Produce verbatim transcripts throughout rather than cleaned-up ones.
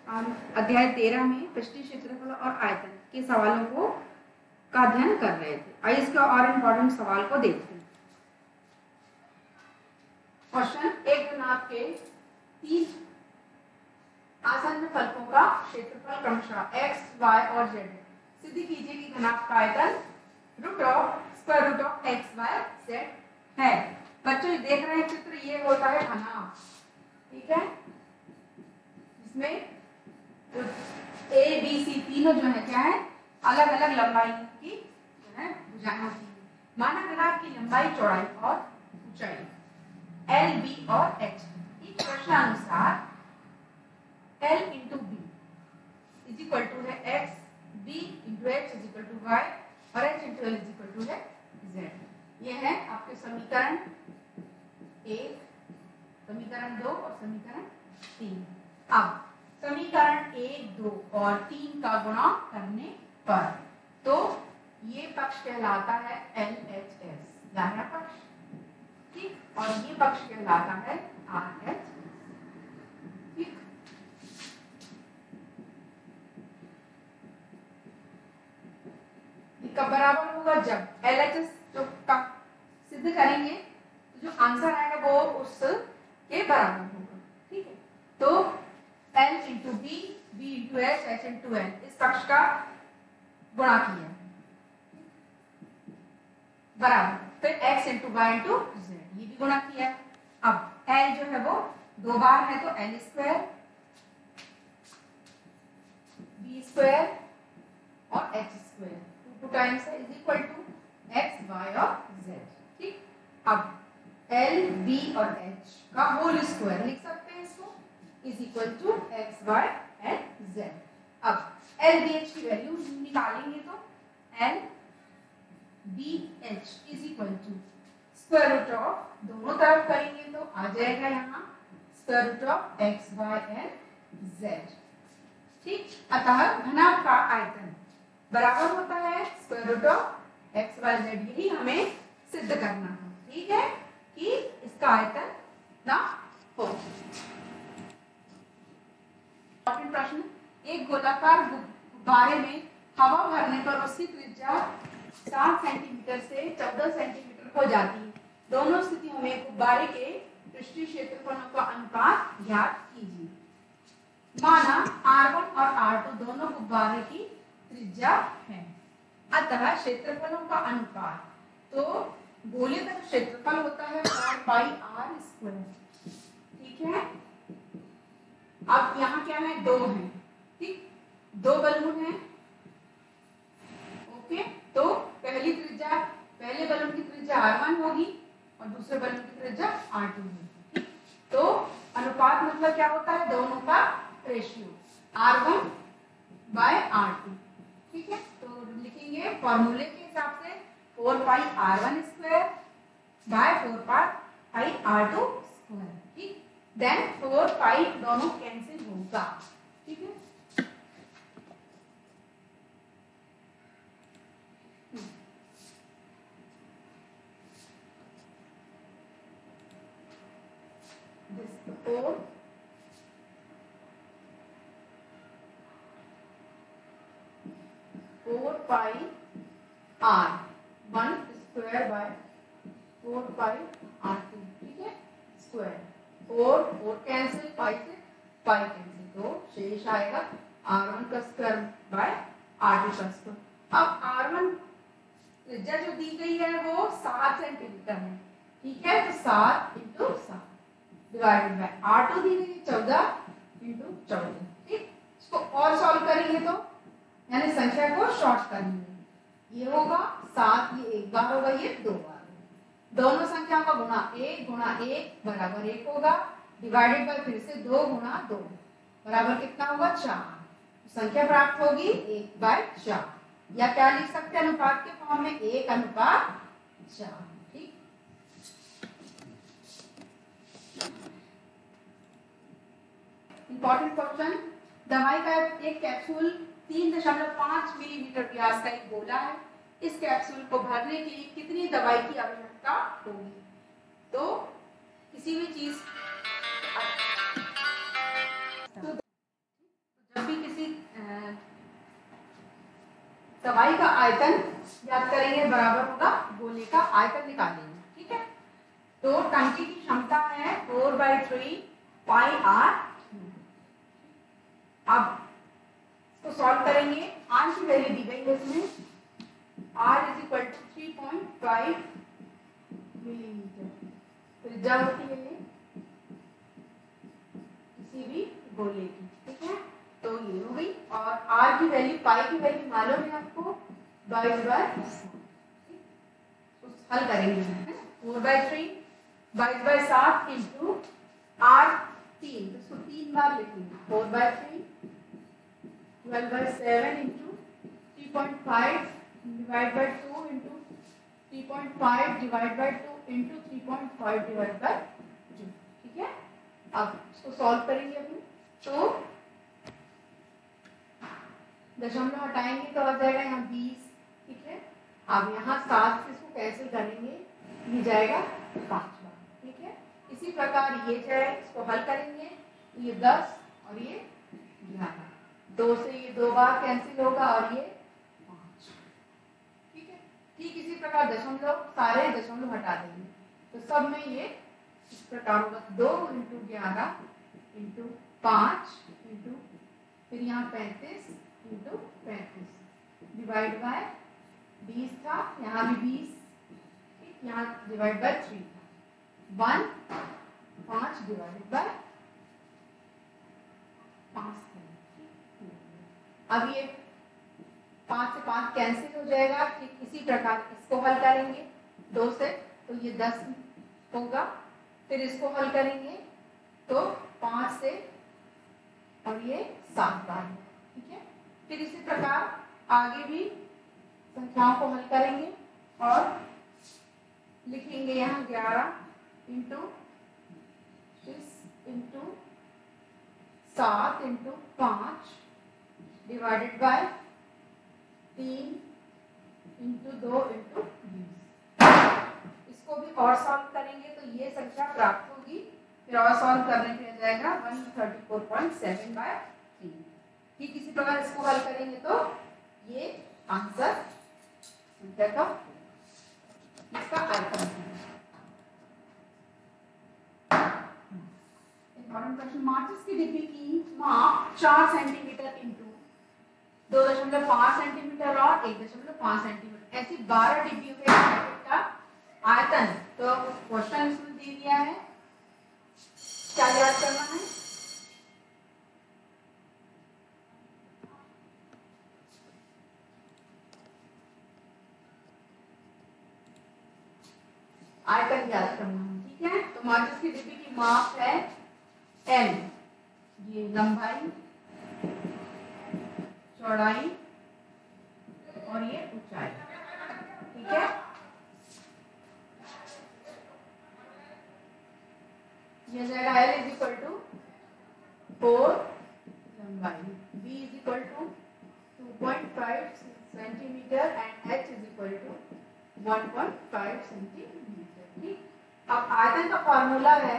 हम अध्याय तेरह में पृष्ठीय क्षेत्रफल और आयतन के सवालों को का अध्ययन कर रहे थे। आइए इसके और इम्पोर्टेंट सवाल को देखते हैं। क्वेश्चन, एक घनाभ के तीन आसन्न फलकों का क्षेत्रफल क्रमशः x, y और z है। सिद्ध कीजिए कि घनाभ का आयतन root of square root of x y z है। बच्चों ये देख रहे हैं चित्र, ये होता है घनाभ, ठीक है, जिसमें ए बी सी तीनों जो है क्या है, अलग अलग लंबाई की जो है भुजाएं होती है। माना घनाभ की लंबाई, चौड़ाई और ऊंचाई एल, बी और एच इस प्रश्नानुसार L into b is equal to है x, b into h is equal to y और h into l is equal to है z। ये है आपके समीकरण एक, समीकरण दो और समीकरण तीन। अब समीकरण एक, दो और तीन का गुणा करने पर तो ये पक्ष कहलाता है एल एच एस, दाहिना पक्ष, ठीक, और ये पक्ष कहलाता है आर एच, ठीक। कब बराबर होगा? जब एल एच एस जो का सिद्ध करेंगे तो जो आंसर आएगा वो उसके बराबर होगा, ठीक है। तो L into b, b into h, h into l, इस पक्ष का गुणा किया बराबर, फिर x into y into z, ये भी गुणा किया। अब L जो है वो दो बार है तो एल स्क्वायर, बी स्क्वायर और एच स्क्वायर, टू टाइम्स है, is equal to x, y और जेड, ठीक। अब एल, बी और एच का होल स्क्वायर लिख सकते हैं इसको, is equal to x, y and z. अब एल बी एच की वैल्यू निकालेंगे तो l b h is equal to square root of, दोनों तरफ करेंगे तो आ जाएगा यहाँ square root of x, y and z, ठीक। अतः घनाभ का आयतन बराबर होता है square root of x, y, z. यही हमें सिद्ध करना है, ठीक है, कि इसका आयतन ना हो। प्रश्न, एक गोलाकार गुब्बारे में हवा भरने पर उसकी त्रिज्या सात सेंटीमीटर से चौदह सेंटीमीटर हो जाती है। दोनों स्थितियों में गुब्बारे के पृष्ठीय क्षेत्रफलों का अनुपात ज्ञात कीजिए। माना आर वन और आर टू दोनों गुब्बारे की त्रिज्या है, अतः क्षेत्रफलों का अनुपात, तो गोले का क्षेत्रफल होता है फोर पाई आर स्क्वायर, ठीक है। अब यहाँ क्या है, दो है, ठीक, दो बलून है, ओके। तो पहली त्रिज्या, पहले बलून की त्रिज्या आर वन होगी और दूसरे बलून की त्रिज्या आर टू होगी, ठीक। तो अनुपात मतलब क्या होता है, दोनों का ratio r one by r two, ठीक है। तो लिखेंगे फॉर्मूले के हिसाब से four pi r one square by four pi r two square, ठीक। देन फोर पाई दोनों कैंसिल होगा, ठीक है। This four four pi r one square by four pi r two, ठीक है, square, four four cancel, pi से pi cancel, तो शेष आएगा आर वन का स्क्वायर बाय आर टू का स्क्वायर। अब आर वन त्रिज्या जो दी गई है वो सात सेंटीमीटर है, ठीक है, तो सात इंटू सात डिवाइडेड बाय आर टू दी गई चौदह इंटू चौदह, ठीक। इसको और सॉल्व करेंगे तो यानी संख्या को शॉर्ट करेंगे, ये होगा सात, ये एक बार होगा, ये दो बार, दोनों संख्याओं का गुणा एक गुणा एक बराबर एक होगा, डिवाइडेड बाय फिर से दो गुणा दो बराबर कितना होगा, चार। संख्या प्राप्त होगी एक बाय चार, या क्या लिख सकते हैं अनुपात के फॉर्म में, एक अनुपात चार, ठीक। इंपॉर्टेंट क्वेश्चन, दवाई का एक कैप्सूल तीन दशमलव पांच मिलीमीटर व्यास का एक गोला है। इस कैप्सूल को भरने के लिए कितनी दवाई की आवश्यकता होगी? तो किसी भी चीज दवाई का आयतन याद करेंगे, बराबर होगा गोले का आयतन निकालेंगे, ठीक है। तो टंकी की क्षमता है four by three pi r. अब इसको सॉल्व करेंगे, आर की वैल्यू दी गई है इसमें, r is equal to three point five millimetre. त्रिज्या होती है ये किसी भी गोले की, ठीक है। तो ये हो गई, और आर की वैल्यू, पाई की वैल्यू मालूम है आपको, बाईस बाय हल करेंगे, फोर बाई थ्री बाईस बाय सात इंटू आर तीन, तो इसको तीन बार लिखेंगे, four by three twelve by seven into three point five divide by two into three point five divide by two into three point five divide by two, ठीक है। अब इसको सॉल्व करेंगे अभी, तो दशमलव हटाएंगे तो आ जाएगा यहाँ बीस, ठीक है। अब यहाँ सात से इसको कैंसिल करेंगे, ये जाएगा पाँच बार, ठीक है। इसी प्रकार ये जाए, इसको हल करेंगे, ये दस और ये ग्यारह, दो से ये दो बार कैंसिल होगा और ये पाँच, ठीक है। ठीक इसी प्रकार दशमलव, सारे दशमलव हटा देंगे तो सब में ये इस प्रकार होगा, दो इंटू ग्यारह इंटू पाँच इंटू फिर यहाँ पैंतीस इंटू पैंतीस डिवाइड बाय बीस था, यहाँ भी बीस, यहाँ डिवाइड बाय थ्री था, वन पाँच डिवाइड बाय पाँच। अब ये पाँच से पाँच कैंसिल हो जाएगा, ठीक इसी प्रकार इसको हल करेंगे दो से, तो ये दस होगा, फिर इसको हल करेंगे तो पाँच से और ये सात बार, ठीक है। फिर इसी प्रकार आगे भी संख्याओं को हल करेंगे और लिखेंगे यहाँ ग्यारह इंटू इंटू सात इंटू पाँच डिवाइडेड बाय तीन इंटू दो इंटू बीस। इसको भी और सॉल्व करेंगे तो ये संख्या प्राप्त होगी, फिर और सॉल्व करने पे आ जाएगा one thirty four point seven by three. ठीक इसी प्रकार इसको हल करेंगे तो ये आंसर संख्या का इसका आयतन है। प्रश्न, माचिस की डिब्बी की माप चार सेंटीमीटर इंटू दो दशमलव पाँच सेंटीमीटर और एक दशमलव पाँच सेंटीमीटर, ऐसी बारह डिब्बियों के का आयतन। तो क्वेश्चन इसमें दे दिया है, क्या याद करना है? आयतन याद करना है, ठीक है। तो माचिस की डिब्बी की माप है एल, ये लंबाई, चौड़ाई और ये ऊंचाई, ठीक है। ये जाएगा L is equal to four लंबाई, B is equal to two point five centimetre and H is equal to one point five centimetre, ठीक। अब आयतन का फॉर्मूला है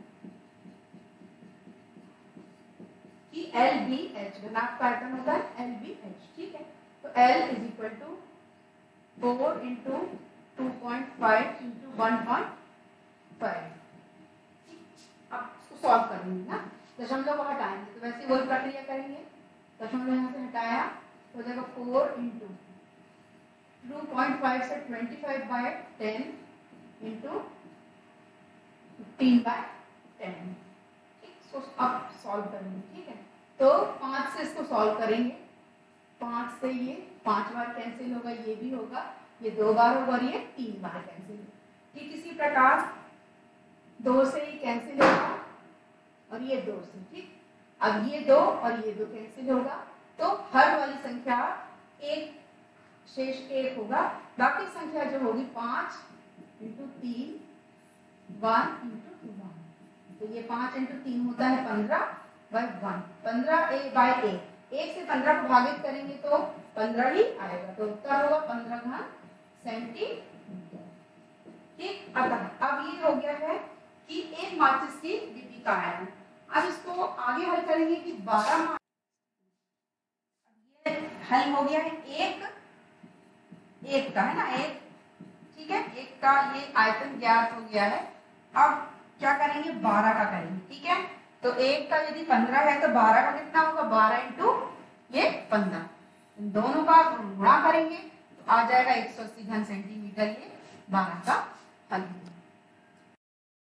कि एल बी एच, घनाभ का आयतन होता है एल बी एच, ठीक है। तो L is equal to four into two point five into one point five. अब इसको सॉल्व करेंगे ना, दशमलव को हटाएंगे तो वैसे वही प्रक्रिया करेंगे, दशमलव यहाँ से हटाया तो हो जाएगा four into two point five से twenty five by ten into fifteen by ten, ठीक। अब सॉल्व करेंगे, ठीक है। तो पांच से इसको सॉल्व करेंगे, पांच से ये पांच बार कैंसिल होगा, ये भी होगा, ये दो बार होगा और ये तीन बार कैंसिल होगा, ठीक। इसी प्रकार दो से ये कैंसिल होगा और ये दो से, ठीक। अब ये दो और ये दो कैंसिल होगा तो हर वाली संख्या एक शेष एक होगा, बाकी संख्या जो होगी पांच इंटू तीन वन इंटू वन, तो ये पांच इंटू तीन होता है पंद्रह बाय वन, पंद्रह ए बाय एक, एक से पंद्रह को भागित करेंगे तो पंद्रह ही आएगा, तो उत्तर होगा पंद्रह घन सेंटीमीटर, ठीक। अतः अब ये हो गया है कि एक माचिस की डिब्बी का आयतन। अब इसको आगे हल करेंगे कि बारह, ये हल हो गया है एक एक का है ना, एक, ठीक है, एक का ये आयतन ज्ञात हो गया है। अब क्या करेंगे, बारह का करेंगे, ठीक है। तो एक का यदि पंद्रह है तो बारह का कितना होगा, बारह इंटू ये पंद्रह, इन दोनों का गुणा करेंगे तो आ जाएगा एक सौ अस्सी घन सेंटीमीटर, ये बारह का हल।